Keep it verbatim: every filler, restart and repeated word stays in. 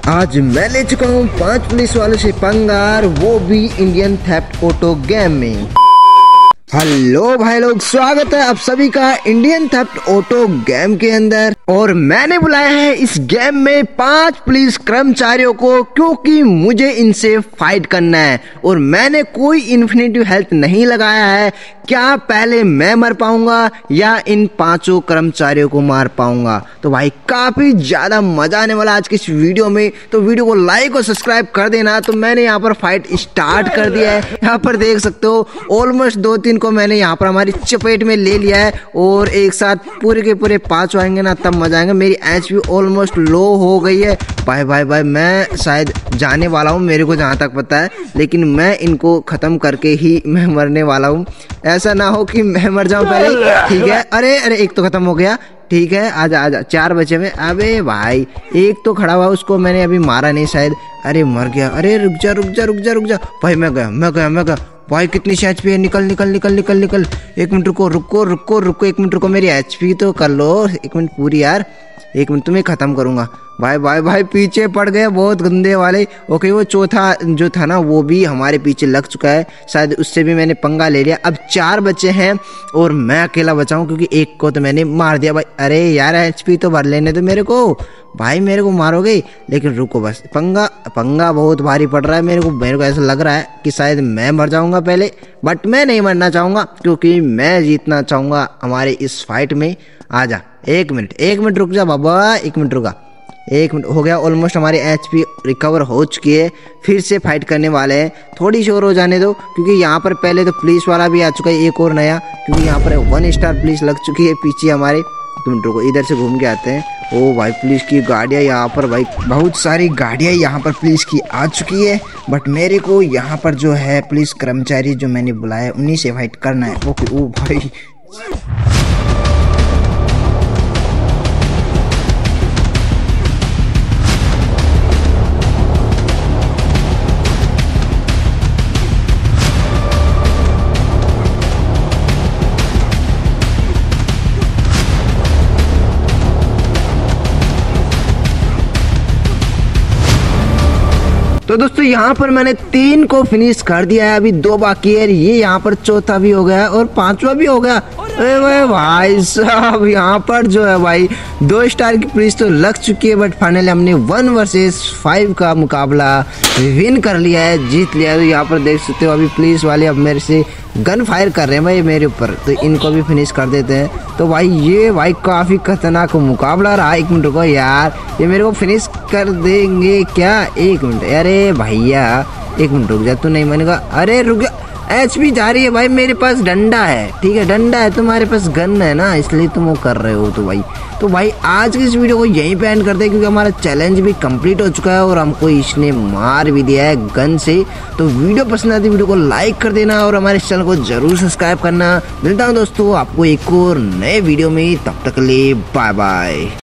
आज मैं ले चुका हूँ पांच पुलिस वालों से पंगार, वो भी इंडियन थेफ्ट ऑटो गेम में। हेलो भाई लोग, स्वागत है आप सभी का इंडियन थेफ्ट ऑटो गेम के अंदर। और मैंने बुलाया है इस गेम में पांच पुलिस कर्मचारियों को, क्योंकि मुझे इनसे फाइट करना है और मैंने कोई इन्फिनिटी हेल्थ नहीं लगाया है। क्या पहले मैं मर पाऊंगा या इन पांचों कर्मचारियों को मार पाऊंगा? तो भाई काफी ज्यादा मजा आने वाला आज की इस वीडियो में, तो वीडियो को लाइक और सब्सक्राइब कर देना। तो मैंने यहाँ पर फाइट स्टार्ट कर दिया है, यहाँ पर देख सकते हो ऑलमोस्ट दो तीन को मैंने यहाँ पर हमारी चपेट में ले लिया है और एक साथ पूरे के पूरे पांच आएंगे ना तब मजा आएंगे। मेरी एच पी ऑलमोस्ट लो हो गई है भाई भाई भाई मैं शायद जाने वाला हूँ, मेरे को जहाँ तक पता है, लेकिन मैं इनको खत्म करके ही मैं मरने वाला हूँ। ऐसा ना हो कि मैं मर जाऊं पहले, ठीक है। अरे अरे एक तो खत्म हो गया, ठीक है। आजा आजा, चार बचे में। अबे भाई एक तो खड़ा हुआ, उसको मैंने अभी मारा नहीं शायद। अरे मर गया। अरे रुक जा रुक जा रुक जा रुक जा भाई, मैं गया मैं गया मैं गया भाई। कितनी सी एच पी है? निकल निकल निकल निकल निकल। एक मिनट रुको रुको रुको रुको एक मिनट रुको, मेरी एच पी तो कर लो एक मिनट पूरी यार। एक मिनट तुम्हें खत्म करूंगा भाई भाई भाई। पीछे पड़ गए बहुत गंदे वाले। ओके वो चौथा जो था ना वो भी हमारे पीछे लग चुका है, शायद उससे भी मैंने पंगा ले लिया। अब चार बच्चे हैं और मैं अकेला बचा हूं क्योंकि एक को तो मैंने मार दिया भाई। अरे यार एचपी तो भर लेने दो मेरे को भाई, मेरे को मारोगे लेकिन रुको बस। पंगा पंगा बहुत भारी पड़ रहा है मेरे को। मेरे को ऐसा लग रहा है कि शायद मैं मर जाऊंगा पहले, बट मैं नहीं मरना चाहूंगा क्योंकि मैं जीतना चाहूंगा हमारे इस फाइट में। आजा एक मिनट एक मिनट रुक जा बाबा, एक मिनट रुका। एक मिनट हो गया, ऑलमोस्ट हमारी एचपी रिकवर हो चुकी है। फिर से फाइट करने वाले हैं, थोड़ी सी और हो जाने दो क्योंकि यहाँ पर पहले तो पुलिस वाला भी आ चुका है एक और नया, क्योंकि यहाँ पर वन स्टार पुलिस लग चुकी है पीछे हमारे। एक मिनट रुको, इधर से घूम के आते हैं। ओ भाई पुलिस की गाड़ियाँ यहाँ पर, भाई बहुत सारी गाड़ियाँ यहाँ पर पुलिस की आ चुकी है, बट मेरे को यहाँ पर जो है पुलिस कर्मचारी जो मैंने बुलाया उन्हीं से फाइट करना है। ओके ओ भाई तो दोस्तों यहाँ पर मैंने तीन को फिनिश कर दिया है, अभी दो बाकी है। ये यहाँ पर चौथा भी हो गया और पांचवा भी हो गया। अरे भाई साहब यहाँ पर जो है भाई दो स्टार की पुलिस तो लग चुकी है, बट फाइनली हमने वन वर्सेस फाइव का मुकाबला विन कर लिया है, जीत लिया है। तो यहाँ पर देख सकते हो अभी पुलिस वाले अब मेरे से गन फायर कर रहे हैं भाई मेरे ऊपर, तो इनको भी फिनिश कर देते हैं। तो भाई ये भाई काफी खतरनाक मुकाबला रहा। एक मिनट रुको यार, ये मेरे को फिनिश कर देंगे क्या? एक मिनट, अरे भैया एक मिनट रुक जा, तू नहीं मानेगा। अरे रुक जा, एचपी जा रही है भाई, मेरे पास डंडा है, ठीक है डंडा है, तुम्हारे पास गन है ना, इसलिए तुम वो कर रहे हो। तो भाई तो भाई आज की इस वीडियो को यहीं पे एंड करते हैं क्योंकि हमारा चैलेंज भी कंप्लीट हो चुका है और हमको इसने मार भी दिया है गन से। तो वीडियो पसंद आती है वीडियो को लाइक कर देना और हमारे चैनल को जरूर सब्सक्राइब करना। मिलता हूँ दोस्तों आपको एक और नए वीडियो में, तब तक के लिए बाय बाय।